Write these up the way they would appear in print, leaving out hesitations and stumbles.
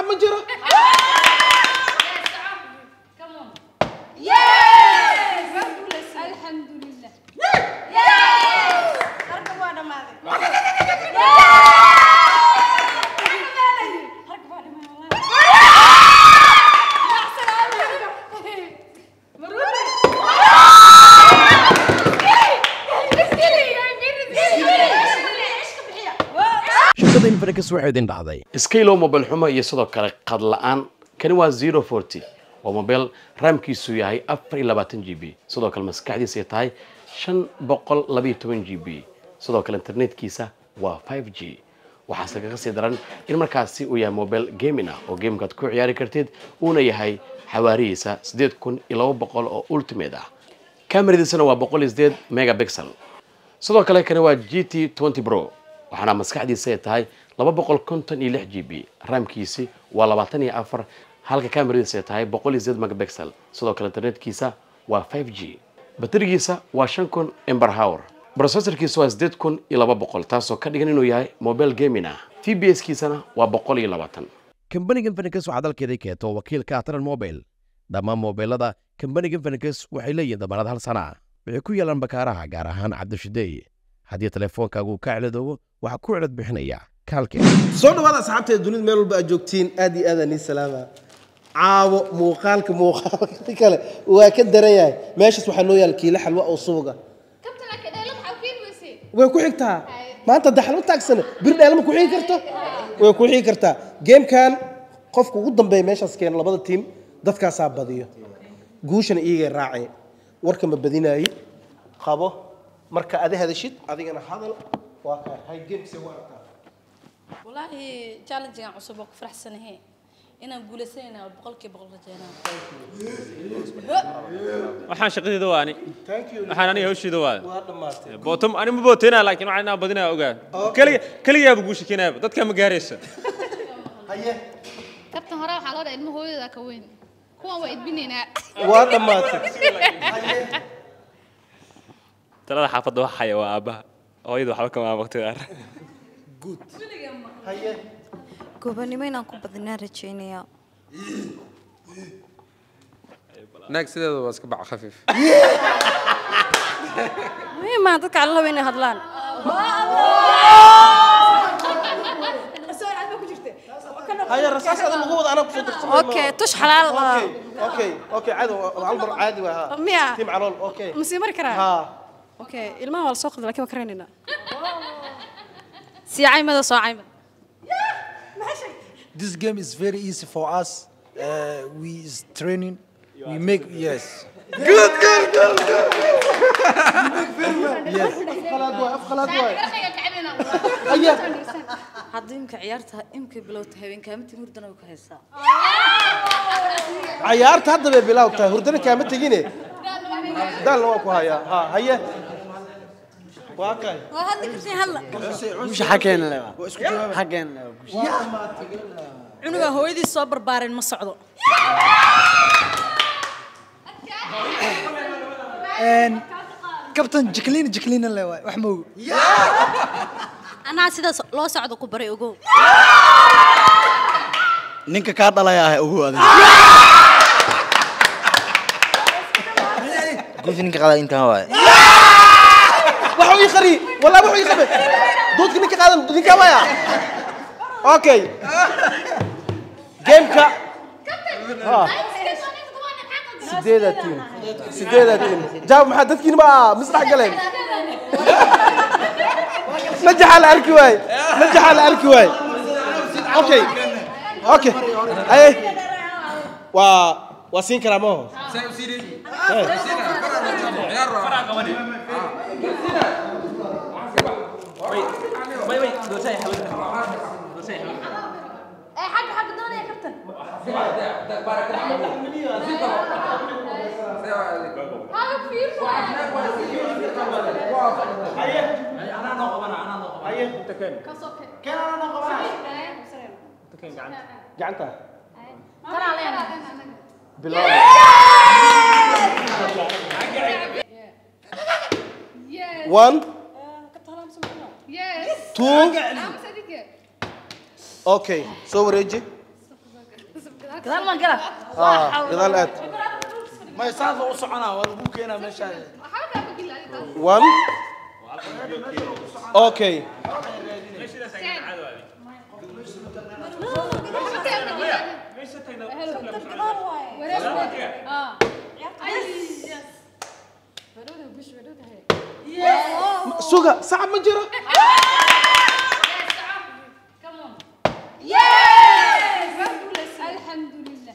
صعب مجرى الحمد لله ركبوا أنا ماذا shirkadda Infinix waxay idin dhacday Skilo mobile xumo iyo sidoo kale qad la'aan kani waa 040 waa mobile RAM-kiisu yahay 24 GB sidoo kale maskaxdiisa ay tahay 512 GB sidoo kale internetkiisa waa 5G waxaase kaga sii daran in markaasi uu yahay mobile gaming ah oo gamekaad ku ciyaari kartid uuna yahay xawaarihiisa 8200 oo ultimate ah kamaradiisana waa 108 megapixel sidoo kale kani waa GT20 Pro waxaana maskaxdiisa ay tahay 256 GB RAM-kiisi waa 24 halka kamaradiisa ay tahay 108 megapixel sidoo kale internetkiisa waa 5G baterigiisa waa 5000 mAh processorkiisa waa 8200 taasoo ka dhigan inuu yahay mobile gaming ah TBS-kiisana waa 120 kambaniga Infinix waxaa dalkeeda keento wakiilka Atran Mobile dhammaan mobilada kambaniga Infinix waxay leeyihiin dammaanad hal sana waxay ku yeelan bakaaraha gaar ahaan Cabdishidey haddii telefoonkaagu ka ciladoobo waxa ku cilad bixinaya kaalkeen soo dhawaada asxaabteeda dunida meel walba aad joogtiin aad iyo aad aan salaama caawo muuqaalka kale waa ka daran yahay meeshas waxa noo yaal kiila xalwa oo suuga kabtana ka dheelad xawkiin weyse way ku xigtaa maanta daxal u taagsan bir dheelma ku xigi karto way ku xigi kartaa gamekan qofka ugu dambeeya meeshas keen labada team dadkaas badiyo guushana iiga raacay warka ma badinaayi qabo marka aad hadashid adigana hadal waa ka hay game si warta والله challenge عن عصبك فرح سنة هي إنا نقول سنة بقولك رجعنا waxaan shaqadii dawaani thank you waxaan aniga hawshii dawaani waa dhamaatay bootum ani ma booteena laakiin waxaan badinaa ogaan kaliya bu guushi keenaa dadka ma gaaraysa haye kabtan hore waxaa loo dhahay ilmo hooyada ka weyn kuwan waa idbinaynaa waa dhamaatay talada xaafadda waxa haya waa aabaha hooyada waxba kama waqtiga good haye gobanimo inaan ku badnaa rajaynayaa naag sideeda waa iska bac khafiif muhiim ah dadka alla weyn hadlaan haye rasaas aad lagu wada ana ku soo dirsan okay tush xalaal okay caadi hal mar caadi waa miya tim calool okay مسي مر كرا ha okay ilmaha wal soo qad laakiin kareynina si caymada soo caymada This game is very easy for us. We is training. We make yes. good yes afqalaad waay haye haddii imka ciyaarta imka bilowta habeenka amti murdana ku haysaa ciyaarta hadda bay bilowtaa hurdana kaama tagine dal waa ku haya ha haye waa kay waa hadda kasii hadla Mش حكينا له. حكينا له. cunuga hooyadii soo barbaarin ma socdo كابتن جكلين له وحمو. anaa sidaas loo socdo ku baray ogow ninka ka dhalaya ugu adag. قلت إنك قاعد أنت هواي. waxuu ii khari wallahi waxuu ii qabay doodka ninka qaadan ninka waya okay gameka ha sideedatin jaab maxaa dadkiina ma misdax galeen najaxa la arki waay okay ay waa siin karaa ma حق دوني يا كابتن one yes two okay so wareeji قال ما قال gadaal aad ما يصادف وصعنا والبوك هنا ماشي 1 اوكي سوقا صعب ما جرى الحمد لله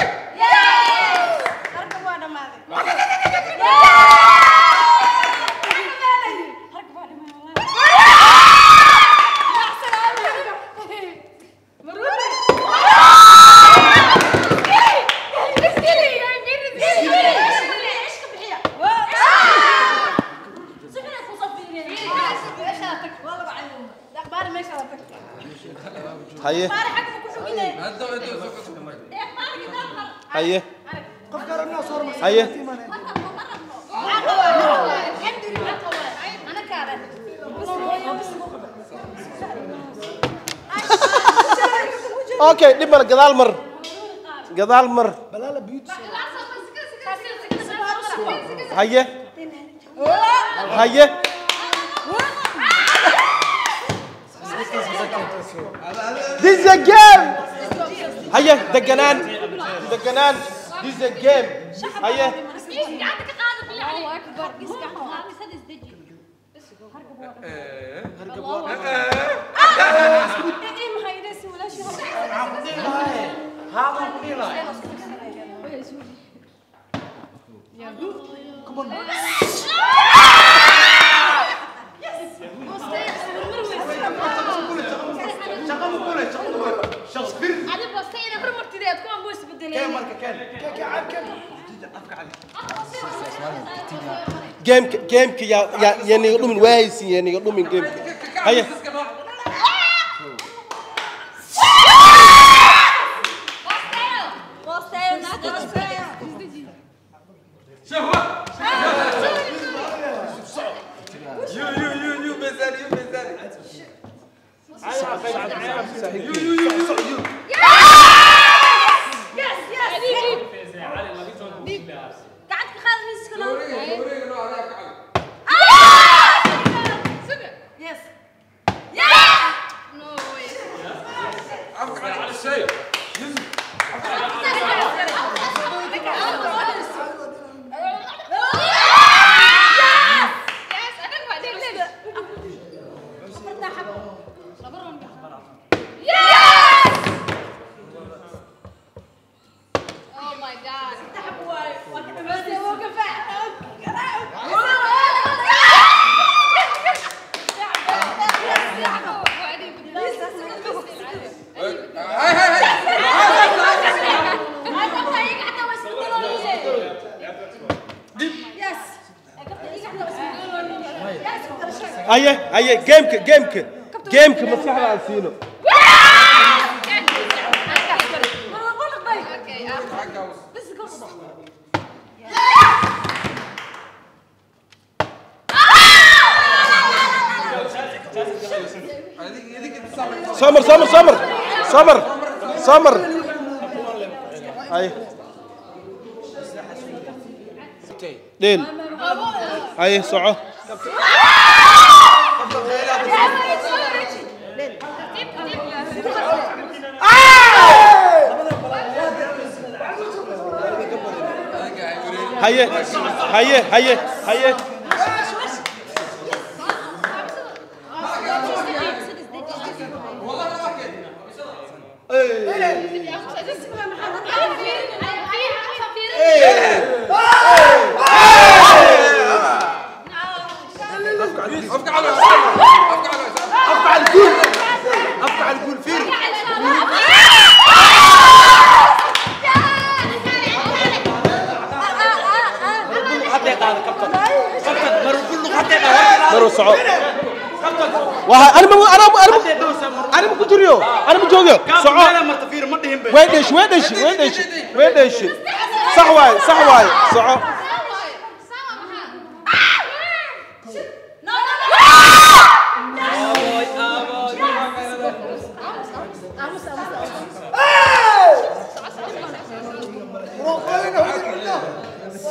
هيه هيه هيه اوكي دي مر قضال مر هيه هيه This is a game. هيا دقنان. This is a game. هيا. الله أكبر. جيم يا يعني يقولوا من وايس يعني يقولوا من جيم هيا هيا جيمك مسيح على السينو سمر هاي ديل هاي سعو هيا مرو صعود أنا مكتوريو أنا مجوجو صعود ويدش صحواي صعود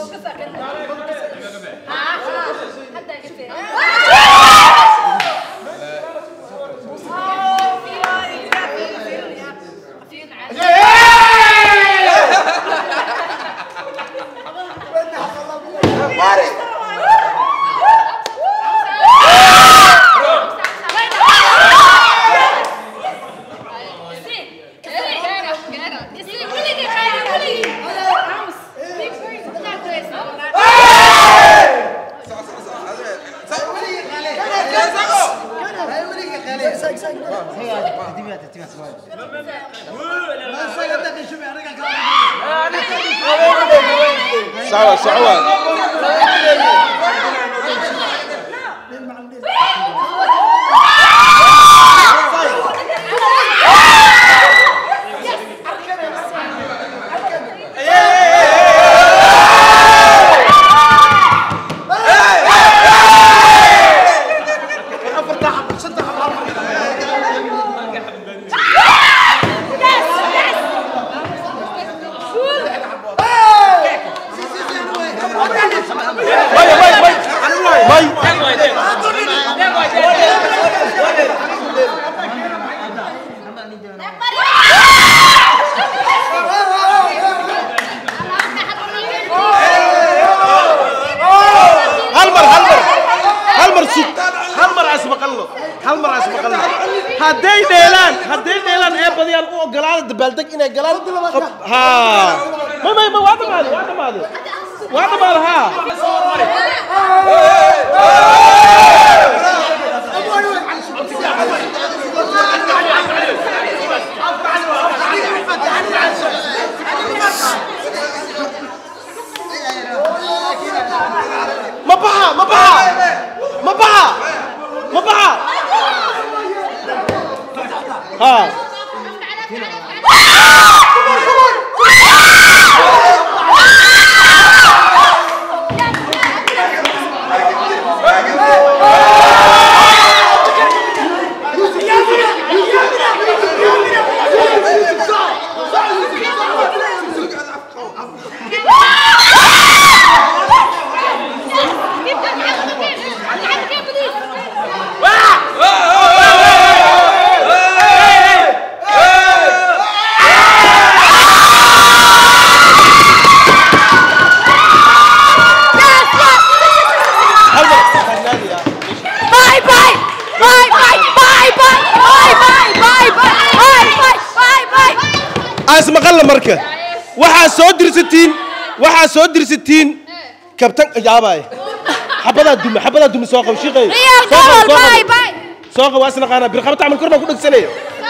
waxaa soo dirsatiin kabtan yaabay xabada dum soo qab shiqay soo qab wasna qana bir qabta amal korba ku dhagsanay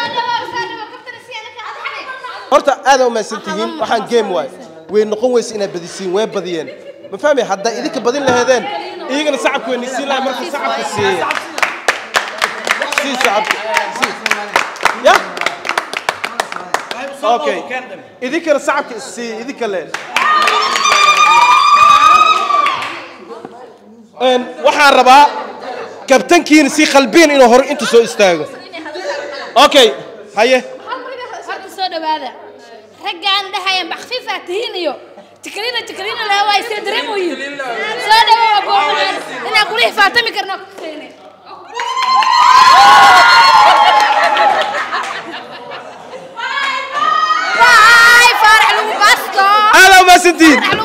horta aad uma santihiin waxaan game way noqon weysa inay badisiin way badiyeen ma fahmay hadda idinka badin lahaydeen iyagana sacabku way nisiin lahayd markii sacabka si sacabka ya okay idinkana sacabka si idinka leen waxaan rabaa kabtankiina si qalbiin inuu hor inta soo istaago okay haye horta soo dhawaada raggaan dhahayan baxfiifa tihiiniyo tikrina la way soo dareemoyin soo dhawaada ina kulih faatami karno